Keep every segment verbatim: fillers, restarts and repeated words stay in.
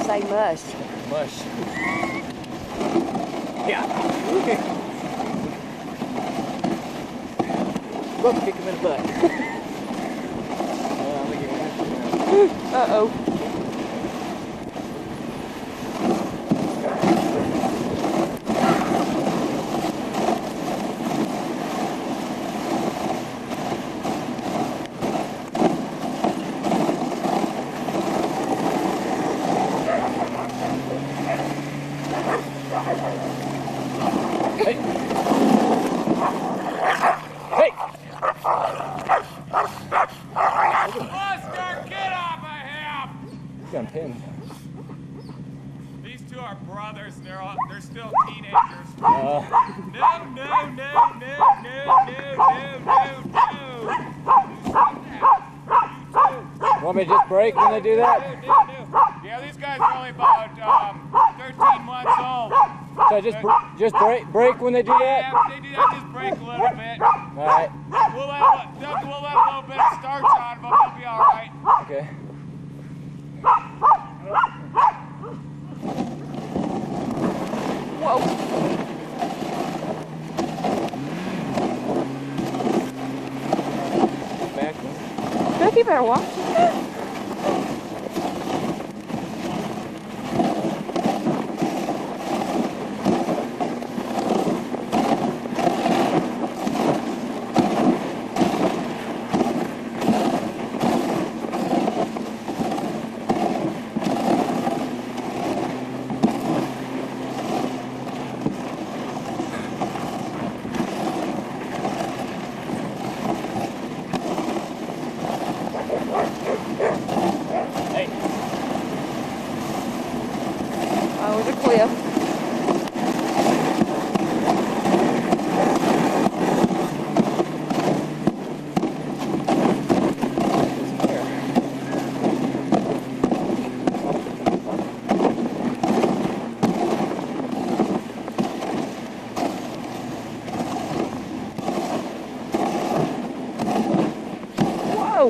say mush. Mush. Yeah. Both kick him in the butt. uh, I'm gonna get him. Uh-oh. Hey! Hey! Buster, get off of him! He's got him pinned. These two are brothers, and they're all, they're still teenagers. Uh, No, no, no, no, no, no, no, no, no. want me to just break when they do that? No, no, no. Yeah, these guys are only about um, thirteen months old. So just br just break break when they do that? Yeah, if they do that, just break a little bit. All right. We'll let, Doug, we'll let a little bit of starch on them, they'll be all right. Okay. Whoa. Back. Doug, you better watch. Hey. Oh, there's a cliff. Whoa!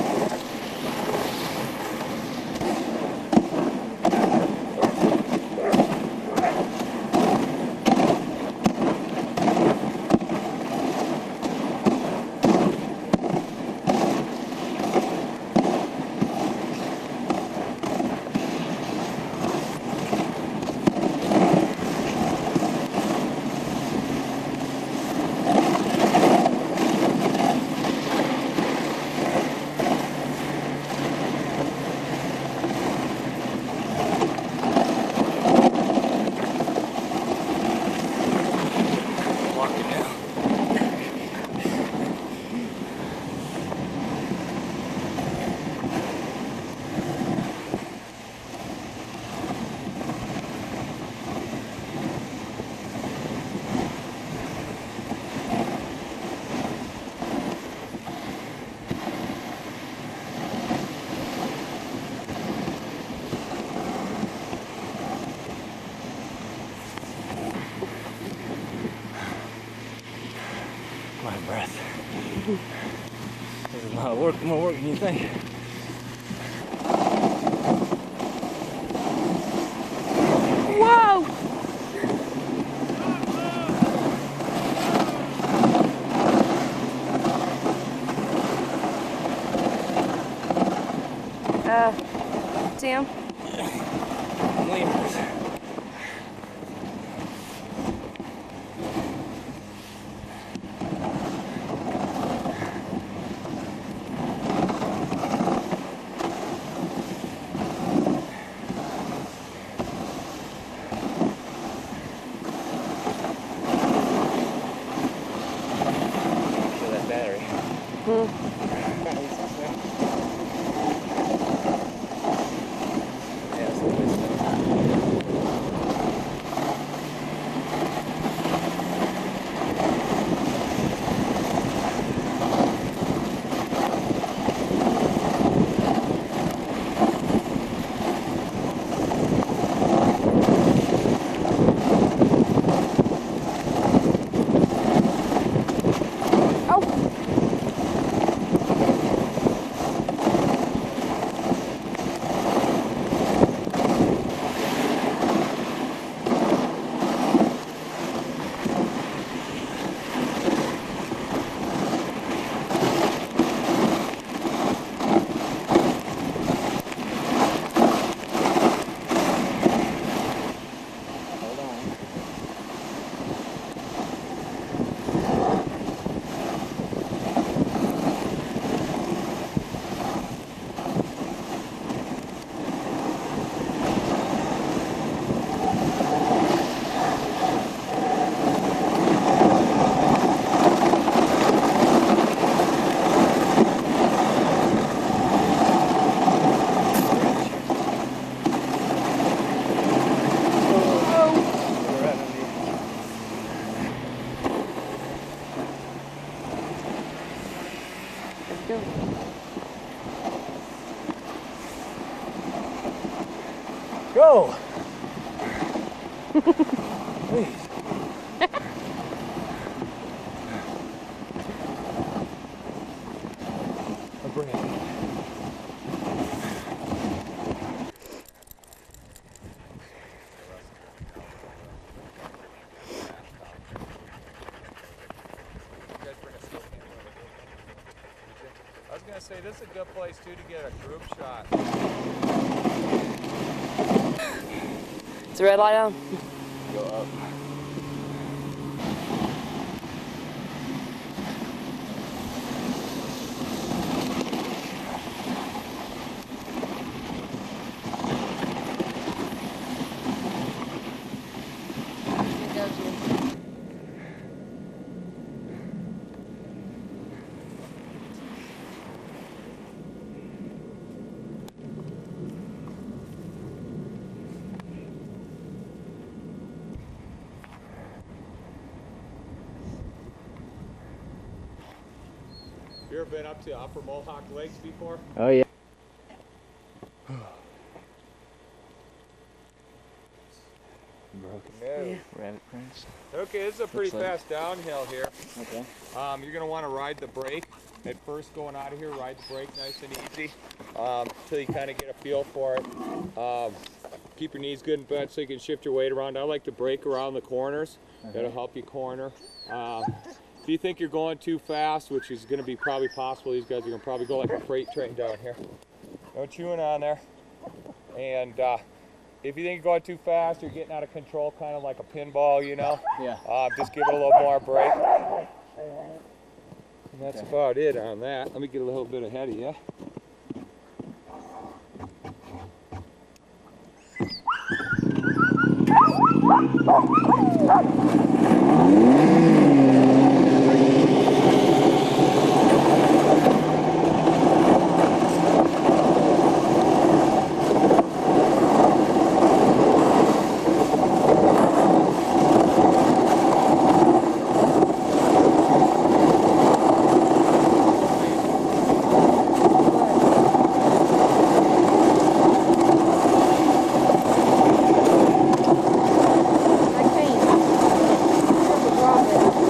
Walk it down. My breath. There's a lot of work, more work than you think. Whoa! Uh, Tim? Lemurs. Kill that battery. Hmm. Yeah, that's what it is. Go! Please. I'll bring it. I was gonna say this is a good place too to get a group shot. Is the red light on? Go up. You ever been up to Upper Mohawk Lakes before? Oh yeah. Broken. No. Rabbit prints. Okay, this is a pretty Looks like- fast downhill here. Okay. Um, you're gonna want to ride the brake at first going out of here. Ride the brake nice and easy um, until you kind of get a feel for it. Um, keep your knees good and bent so you can shift your weight around. I like to brake around the corners. Okay. That'll help you corner. Um, if you think you're going too fast, which is going to be probably possible, these guys are going to probably go like a freight train down here. No chewing on there. And uh, if you think you're going too fast, you're getting out of control, kind of like a pinball, you know. Yeah. Uh, just give it a little more brake. And that's Okay. about it on that. Let me get a little bit ahead of you. I can't. There's a drop in it.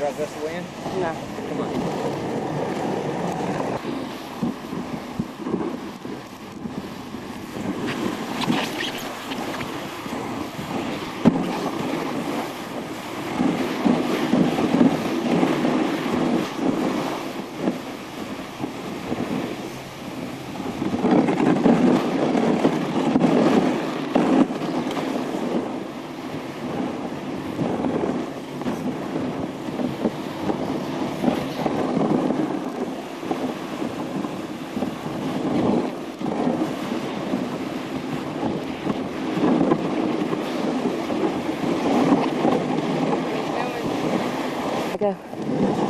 drive the rest of the way in? No. Come on. Okay.